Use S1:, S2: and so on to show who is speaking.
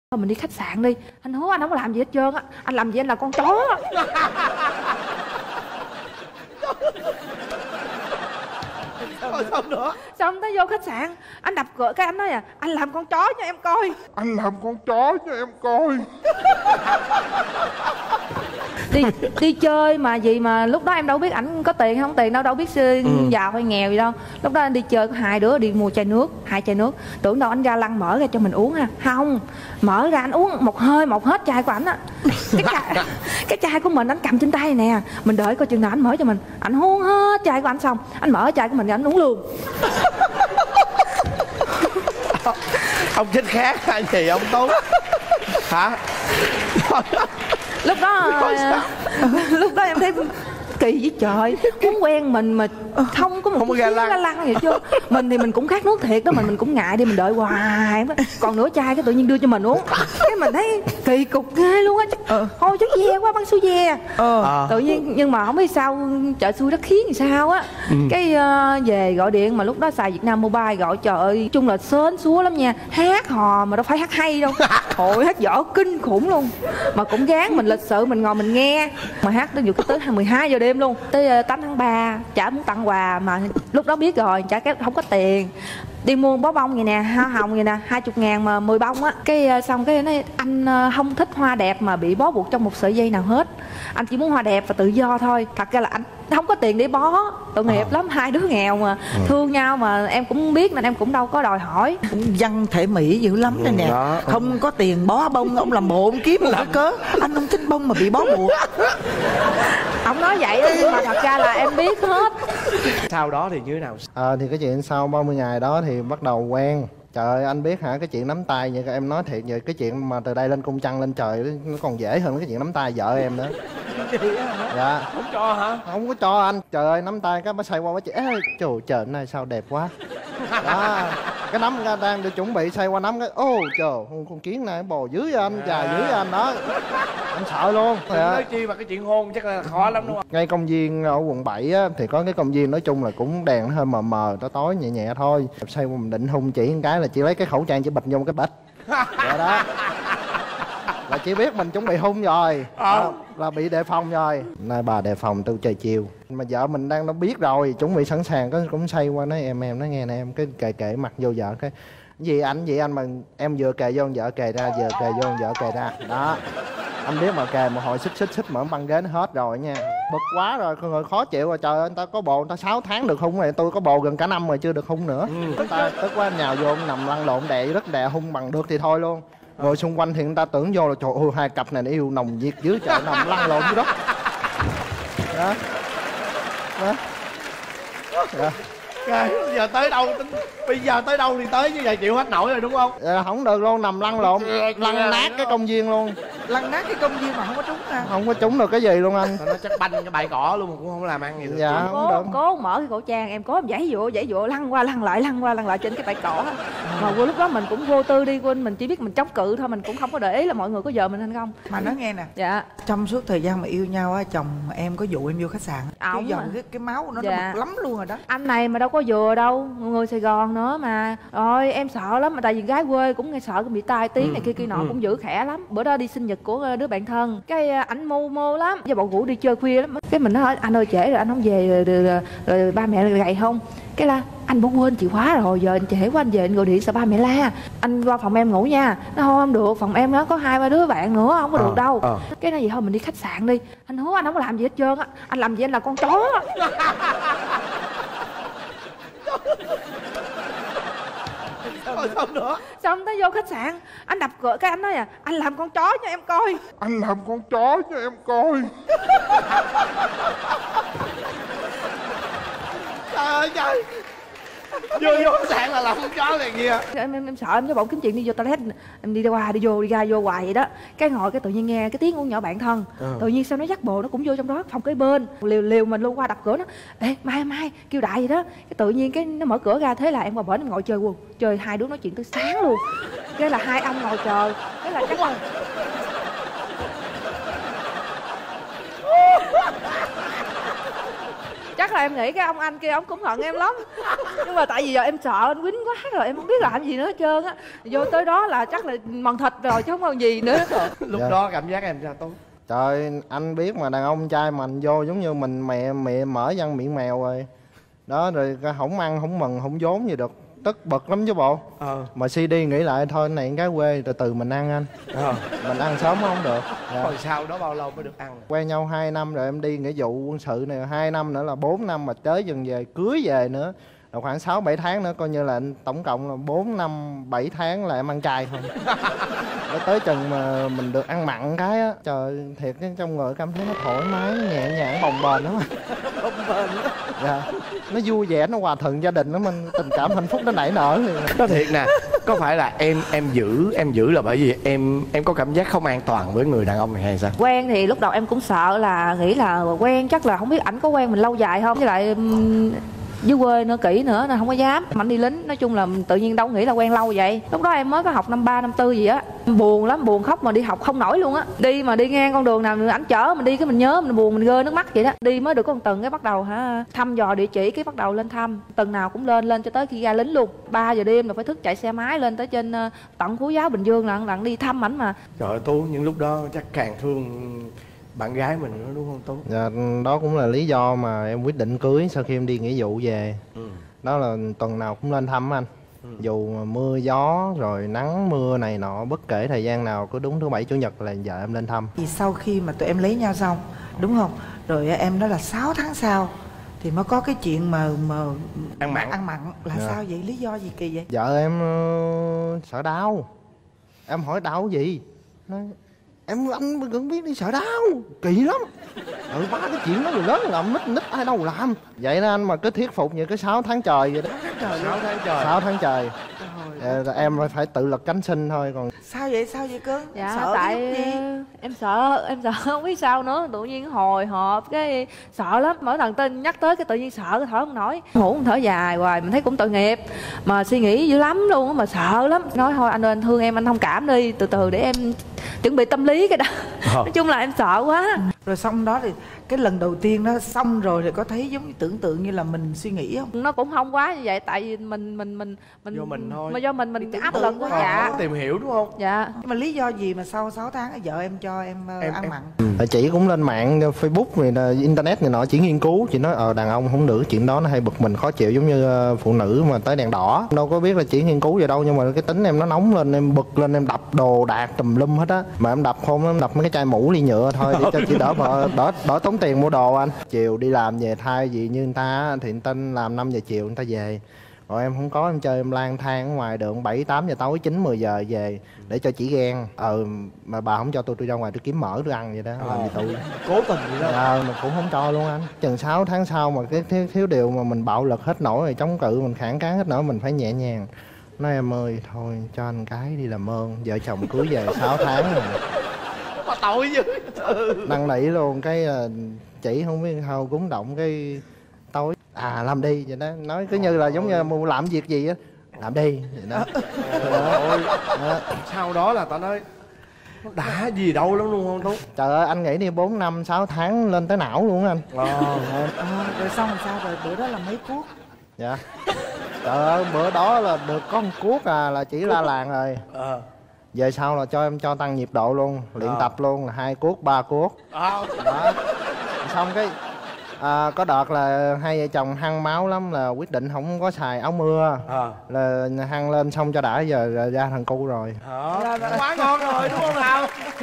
S1: Thôi mình đi khách sạn đi. Anh hứa anh không có làm gì hết trơn á. Anh làm gì anh là con chó.
S2: Rồi xong nữa.
S1: Xong tới vô khách sạn, anh đập cửa cái anh nói anh làm con chó cho em coi.
S3: Anh làm con chó cho em coi.
S1: Đi chơi mà gì mà lúc đó em đâu biết ảnh có tiền không tiền đâu biết giàu hay nghèo gì đâu. Lúc đó anh đi chơi có hai đứa đi mua chai nước, 2 chai nước. Tưởng đâu anh ra lăng mở ra cho mình uống ha. Không, mở ra anh uống một hơi một hết chai của ảnh á. Cái chai của mình anh cầm trên tay nè. Mình đợi coi chừng nào anh mở cho mình. Anh uống hết chai của anh xong, anh mở chai của mình anh uống luôn.
S2: Ông chết khác hay gì ông Tú? Hả?
S1: Lúc đó em thấy kỳ với trời, muốn quen mình mà không có một chút xíu ga lăng vậy chứ. Mình thì mình cũng khát nước thiệt đó, mình cũng ngại đi, mình đợi hoài đó. Còn nửa chai cái tự nhiên đưa cho mình uống, cái mình thấy kỳ cục ghê luôn á. Thôi chắc ve quá, băng số ve. Tự nhiên nhưng mà không biết sao chợ xui đất khiến thì sao á. Cái về gọi điện mà lúc đó xài Việt Nam Mobile gọi, trời ơi chung là sến súa lắm nha, hát hò mà đâu phải hát hay đâu. Thôi hát dở kinh khủng luôn, mà cũng gán mình lịch sự mình ngồi mình nghe, mà hát tới tới 12 giờ đêm luôn, tới 8 tháng 3 chả muốn tặng quà mà lúc đó biết rồi chả cái không có tiền. Đi mua bó bông vậy nè, hoa hồng vậy nè, 20.000 mà 10 bông á. Cái xong cái nói anh không thích hoa đẹp mà bị bó buộc trong một sợi dây nào hết, anh chỉ muốn hoa đẹp và tự do thôi. Thật ra là anh không có tiền để bó, tội nghiệp lắm, hai đứa nghèo mà thương nhau mà em cũng biết nên em cũng đâu có đòi hỏi.
S4: Văn thể mỹ dữ lắm đây nè. Không có tiền bó bông, ông làm bộ ông kiếm một cái cớ anh không thích bông mà bị bó buộc.
S1: Ông nói vậy đó, nhưng mà thật ra là em biết hết.
S2: Sau đó thì như thế nào?
S5: Thì cái chuyện sau 30 ngày đó thì bắt đầu quen. Trời ơi anh biết hả, cái chuyện nắm tay vậy em nói thiệt vậy, cái chuyện mà từ đây lên cung trăng lên trời nó còn dễ hơn cái chuyện nắm tay vợ em nữa. Dạ.
S2: Không cho hả?
S5: Không có cho anh. Trời ơi nắm tay cái bà xoay qua bà chị, trời trời này sao đẹp quá. Đó. Cái nắm ra đang được chuẩn bị xoay qua nắm cái ô trời con kiến này bò dưới anh, dài dưới anh đó. Anh sợ luôn.
S2: Nói chi mà cái chuyện hôn chắc là khó lắm đúng không?
S5: Ngay công viên ở quận 7 á, thì có cái công viên nói chung là cũng đèn nó hơi mờ mờ tối tối nhẹ nhẹ thôi. Xoay qua mình định hung chỉ một cái là chỉ lấy cái khẩu trang chỉ bịch vô cái bịch. Vậy đó. Là chỉ biết mình chuẩn bị hung rồi. Là bị đề phòng rồi. Nay bà đề phòng từ trời chiều. Mà vợ mình đang nó biết rồi, chuẩn bị sẵn sàng, có cũng xoay qua nói em nói nghe nè em, cái kệ mặt vô vợ cái gì anh mà em vừa kề vô vợ kề ra, vừa kề vô vợ kề ra. Đó. Anh biết mà kề một hồi xích mở băng ghế nó hết rồi nha. Bực quá rồi, con người khó chịu rồi. Trời ơi, người ta có bồ người ta 6 tháng được hung rồi, tôi có bồ gần cả năm rồi chưa được hung nữa. Người ta tức quá nhào vô nằm lăn lộn đè đất đè hung bằng được thì thôi luôn. Ngồi xung quanh thì người ta tưởng vô là trời ơi hai cặp này nó yêu nồng nhiệt dưới trời, nằm lăn lộn dưới đất. Đó. Đó. Đó.
S2: Bây giờ tới đâu thì tới, như vậy chịu hết nổi rồi đúng không?
S5: Không được luôn, nằm lăn lộn, lăn nát cái công viên luôn.
S4: Lăn nát cái công viên mà không có trúng à?
S5: Không có trúng được cái gì luôn anh.
S2: Nó chắc banh cái bãi cỏ luôn mà cũng không làm ăn gì được.
S5: Dạ không được.
S1: Cố mở cái khẩu trang, em cố em giãy dụa lăn qua lăn lại trên cái bãi cỏ. Mà lúc đó mình cũng vô tư đi, quên mình chỉ biết mình chống cự thôi, mình cũng không có để ý là mọi người có vợ mình hay không.
S4: Mà nói nghe nè.
S1: Dạ.
S4: Trong suốt thời gian mà yêu nhau á, chồng em có dụ em vô khách sạn.
S1: Ổng
S4: giờ cái máu nó bực lắm luôn rồi đó.
S1: Anh này mà đâu có vừa đâu, người Sài Gòn nữa mà. Rồi em sợ lắm, mà tại vì gái quê cũng nghe sợ bị tai tiếng này kia nọ cũng giữ khỏe lắm. Bữa đó đi sinh nhật của đứa bạn thân, cái ảnh mô lắm, giờ bọn ngủ đi chơi khuya lắm. Cái mình nói anh ơi trễ rồi anh không về rồi ba mẹ gầy không? Cái là anh bỏ quên chìa khóa rồi, giờ anh trễ quá anh về anh gọi điện sợ ba mẹ la. Anh qua phòng em ngủ nha. Nó không được, phòng em nó có 2-3 đứa bạn nữa, không có được đâu. Cái nói gì thôi mình đi khách sạn đi. Anh hứa anh không có làm gì hết trơn á. Anh làm gì anh là con chó.
S2: Rồi xong nữa.
S1: Xong tới vô khách sạn, anh đập cửa cái anh nói anh làm con chó cho em coi.
S3: Anh làm con chó cho em coi.
S2: Trời ơi trời. Vô khách sạn là làm con chó này kia.
S1: Em sợ em cho bọn kiếm chuyện đi vô toilet, em đi qua đi vô hoài vậy đó. Cái ngồi cái tự nhiên nghe cái tiếng của nhỏ bạn thân. Tự nhiên sao nó dắt bồ nó cũng vô trong đó phòng kế bên, liều mình luôn qua đập cửa nó. Ê mai kêu đại vậy đó. Cái tự nhiên cái nó mở cửa ra, thế là em qua bển em ngồi chơi luôn. Chơi hai đứa nói chuyện tới sáng luôn. Cái là hai ông ngồi chờ. Cái là chắc là chắc là em nghĩ cái ông anh kia ông cũng hận em lắm. Nhưng mà tại vì giờ em sợ anh quýnh quá rồi em không biết làm gì nữa hết trơn á. Vô tới đó là chắc là mần thịt rồi chứ không còn gì nữa.
S2: Lúc đó cảm giác em sao Tú?
S5: Trời, anh biết mà, đàn ông trai mình vô giống như mình mẹ mở răng miệng mèo rồi. Đó, rồi không ăn, không mừng, không vốn gì được. Tức bực lắm chứ bộ. Mà CD nghĩ lại thôi, này cái quê, từ từ mình ăn anh. Mình ăn sớm không được.
S2: Rồi sau đó bao lâu mới được ăn?
S5: Quen nhau 2 năm rồi em đi nghĩa vụ quân sự này, 2 năm nữa là 4 năm mà tới dần về, cưới về nữa. Là khoảng 6-7 tháng nữa, coi như là tổng cộng là 4 năm 7 tháng là em ăn chay không. Để tới chừng mà mình được ăn mặn cái á, trời thiệt trong người cảm thấy nó thoải mái, nó nhẹ nhàng, bồng bềnh lắm. Bồng bềnh. Dạ. Nó vui vẻ, nó hòa thuận gia đình, nó mình tình cảm hạnh phúc nó nảy nở liền.
S2: Nói thiệt nè, có phải là em giữ là bởi vì em có cảm giác không an toàn với người đàn ông này hay sao?
S1: Quen thì lúc đầu em cũng sợ là nghĩ là quen chắc là không biết ảnh có quen mình lâu dài không, với lại dưới quê nữa, kỹ nữa nên không có dám. Ảnh đi lính, nói chung là tự nhiên đâu nghĩ là quen lâu vậy. Lúc đó em mới có học năm 3, năm 4 gì á, buồn lắm, buồn khóc mà đi học không nổi luôn á. Đi mà đi ngang con đường nào ảnh chở mình đi cái mình nhớ, mình buồn, mình rơi nước mắt vậy đó. Đi mới được có một tuần cái bắt đầu thăm dò địa chỉ, cái bắt đầu lên thăm, tuần nào cũng lên cho tới khi ra lính luôn. 3 giờ đêm là phải thức chạy xe máy lên tới trên tận Phú Giáo Bình Dương là đi thăm ảnh mà.
S2: Trời ơi Tú, những lúc đó chắc càng thương bạn gái mình nữa đúng không Tú?
S5: Dạ, đó cũng là lý do mà em quyết định cưới sau khi em đi nghĩa vụ về. Đó là tuần nào cũng lên thăm anh. Dù mưa gió rồi nắng mưa này nọ, bất kể thời gian nào, cứ đúng thứ Bảy Chủ nhật là vợ em lên thăm.
S4: Vì sau khi mà tụi em lấy nhau xong, đúng không? Rồi em nói là 6 tháng sau thì mới có cái chuyện mà
S2: ăn mặn
S4: là sao vậy? Lý do gì kỳ vậy?
S5: Vợ em sợ đau. Em hỏi đau gì? Nói anh vẫn biết đi, sợ đau kỳ lắm. Ba cái chuyện đó người lớn làm, nít ai đâu làm vậy đó anh. Mà cứ thuyết phục như cái 6 tháng trời vậy đó. 6 tháng trời. Em phải tự lực cánh sinh thôi. Còn
S4: sao vậy cưng?
S1: Dạ
S4: sợ
S1: tại
S4: gì?
S1: em sợ không biết sao nữa, tự nhiên hồi hộp cái sợ lắm, mỗi lần tên nhắc tới cái tự nhiên sợ, thở không nổi, ngủ thở dài hoài, mình thấy cũng tội nghiệp mà suy nghĩ dữ lắm luôn mà sợ lắm. Nói thôi anh ơi, anh thương em, anh thông cảm đi, từ từ để em chuẩn bị tâm lý cái đó. Nói chung là em sợ quá.
S4: Rồi xong đó thì cái lần đầu tiên đó xong rồi thì có thấy giống như tưởng tượng như là mình suy nghĩ không?
S1: Nó cũng không quá như vậy, tại vì mình
S2: do mình thôi,
S1: mà do mình áp lực quá. Dạ,
S2: tìm hiểu đúng không?
S1: Dạ.
S4: Nhưng mà lý do gì mà sau 6 tháng vợ em cho em ăn mặn?
S5: Chị cũng lên mạng Facebook này, internet này nọ, chỉ nghiên cứu, chị nói đàn ông không được chuyện đó, nó hay bực mình khó chịu giống như phụ nữ mà tới đèn đỏ. Đâu có biết là chỉ nghiên cứu vậy đâu, nhưng mà cái tính em nó nóng lên, em bực lên, em đập đồ đạc tùm lum hết á. Mà em đập không, em đập mấy cái chai mũ ly nhựa thôi để cho chị đỡ tốn tiền mua đồ anh. Chiều đi làm về thay vì như người ta thì người ta làm 5 giờ chiều người ta về. Rồi em không có, em chơi em lang thang ở ngoài đường 7-8 giờ tối, 9-10 giờ về để cho chị ghen. Mà bà không cho tôi ra ngoài tôi kiếm mỡ tôi ăn vậy đó. Làm gì tôi
S2: cố tình vậy đó.
S5: Mà cũng không cho luôn anh. Chừng 6 tháng sau mà cái thiếu điều mà mình bạo lực hết nổi rồi, chống cự mình phản kháng hết nổi, mình phải nhẹ nhàng. Nói em ơi thôi cho anh cái đi làm ơn, vợ chồng cưới về 6 tháng rồi.
S2: Mà tội dữ.
S5: Năn nỉ luôn cái chỉ không biết how cúng động cái tối làm đi vậy đó. Nói cứ như là giống như làm việc gì á, làm đi vậy đó.
S2: Sau đó là tao nói nó đã gì đâu lắm luôn không Tú?
S5: Trời ơi anh nghĩ đi 4 năm 6 tháng lên tới não luôn anh.
S4: Rồi xong sao rồi bữa đó là mấy cuốc?
S5: Dạ trời ơi bữa đó là được có một cuốc là chỉ la làng rồi. Về sau là cho em cho tăng nhịp độ luôn, luyện tập luôn là 2 cuốc 3 cuốc. Đó. Xong cái có đợt là hai vợ chồng hăng máu lắm, là quyết định không có xài áo mưa. Là hăng lên xong cho đã, giờ ra thằng cu rồi.
S2: Quá ngon rồi đúng không nào?